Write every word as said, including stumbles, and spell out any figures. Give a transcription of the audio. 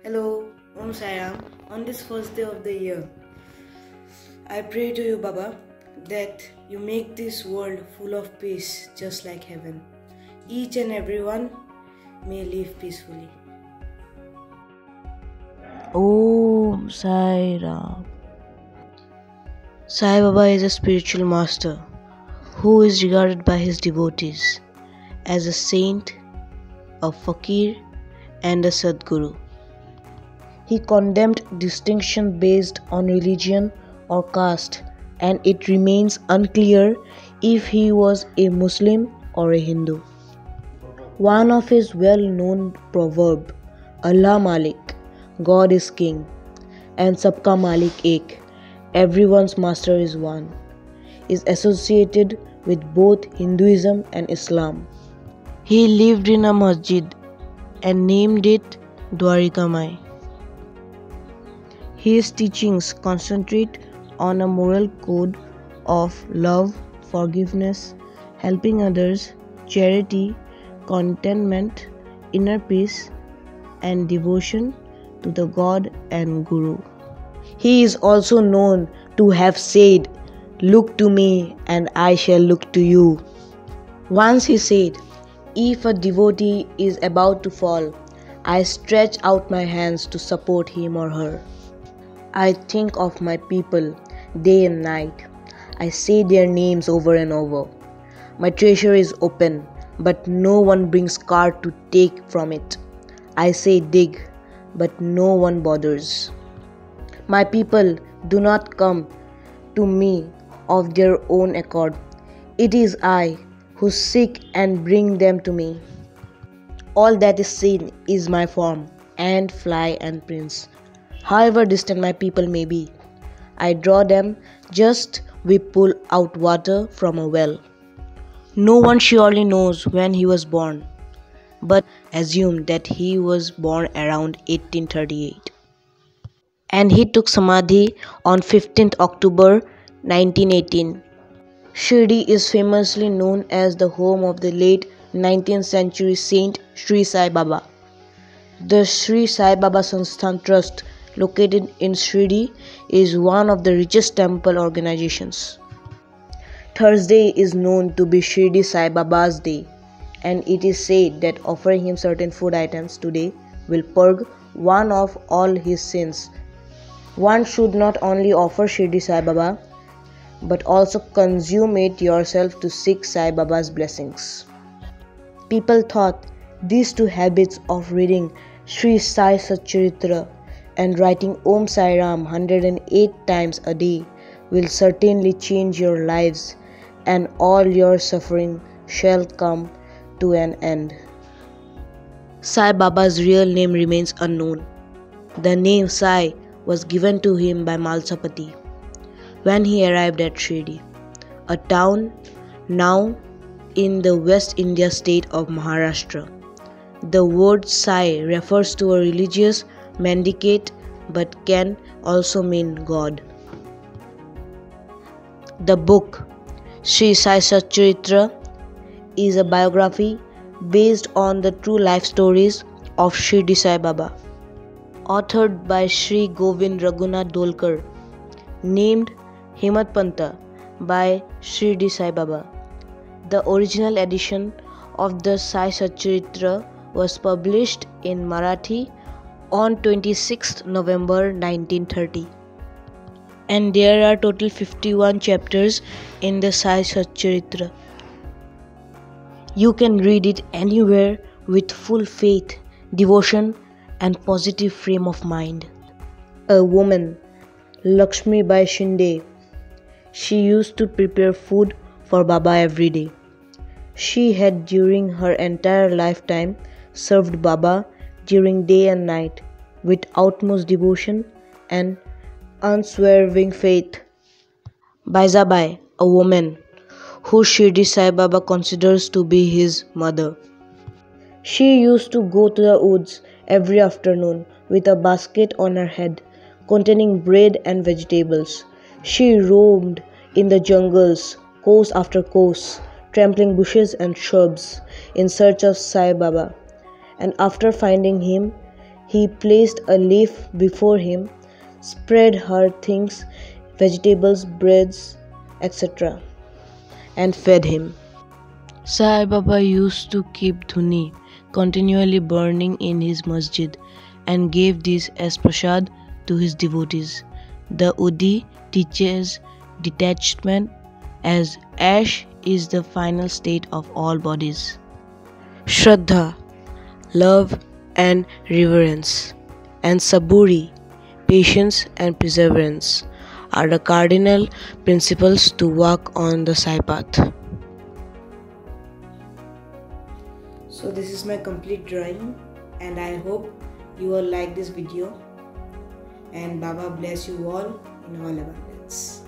Hello, Om Sairam. On this first day of the year, I pray to you, Baba, that you make this world full of peace just like heaven. Each and everyone may live peacefully. Om Sai Ram. Sai Baba is a spiritual master who is regarded by his devotees as a saint, a fakir, and a Sadguru. He condemned distinction based on religion or caste, and it remains unclear if he was a Muslim or a Hindu. One of his well-known proverbs, Allah Malik, God is King, and Sabka Malik Ek, everyone's master is one, is associated with both Hinduism and Islam. He lived in a masjid and named it Dwarika Mai. His teachings concentrate on a moral code of love, forgiveness, helping others, charity, contentment, inner peace, and devotion to the God and Guru. He is also known to have said, "Look to me and I shall look to you." Once he said, "If a devotee is about to fall, I stretch out my hands to support him or her. I think of my people day and night. I say their names over and over. My treasure is open, but no one brings cart to take from it. I say dig, but no one bothers. My people do not come to me of their own accord. It is I who seek and bring them to me. All that is seen is my form, ant, fly, and prince. However distant my people may be, I draw them just we pull out water from a well. No one surely knows when he was born, but assume that he was born around eighteen thirty-eight. And he took Samadhi on fifteenth October nineteen eighteen. Shirdi is famously known as the home of the late nineteenth century saint Sri Sai Baba. The Sri Sai Baba Sansthan Trust, located in Shirdi, is one of the richest temple organizations. Thursday is known to be Shirdi Sai Baba's day, and it is said that offering him certain food items today will purge one of all his sins. One should not only offer Shirdi Sai Baba, but also consume it yourself to seek Sai Baba's blessings. People thought these two habits of reading Sri Sai Satcharitra and writing Om Sai Ram one hundred eight times a day will certainly change your lives, and all your suffering shall come to an end. Sai Baba's real name remains unknown. The name Sai was given to him by Malsapati when he arrived at Shirdi, a town now in the West India state of Maharashtra. The word Sai refers to a religious mendicant but can also mean God. The book Sri Sai Satcharitra is a biography based on the true life stories of Shirdi Sai Baba, authored by Sri Govind Raghunath Dolkar, named Himat Panta by Shirdi Sai Baba. The original edition of the Sai Satcharitra was published in Marathi on twenty-sixth November nineteen thirty. And there are total fifty-one chapters in the Sai Satcharitra. You can read it anywhere with full faith, devotion, and positive frame of mind. A woman, Lakshmi Bai Shinde, she used to prepare food for Baba every day. She had during her entire lifetime served Baba during day and night with utmost devotion and unswerving faith. Baizabai, a woman who Shirdi Sai Baba considers to be his mother. She used to go to the woods every afternoon with a basket on her head containing bread and vegetables. She roamed in the jungles, course after course, trampling bushes and shrubs in search of Sai Baba. And after finding him, he placed a leaf before him, spread her things, vegetables, breads, et cetera, and fed him. Sai Baba used to keep dhuni continually burning in his masjid and gave this as prasad to his devotees. The Udi teaches detachment, as ash is the final state of all bodies. Shraddha, love and reverence, and Saburi, patience and perseverance, are the cardinal principles to walk on the Sai path. So this is my complete drawing, and I hope you all like this video, and Baba bless you all in all abundance.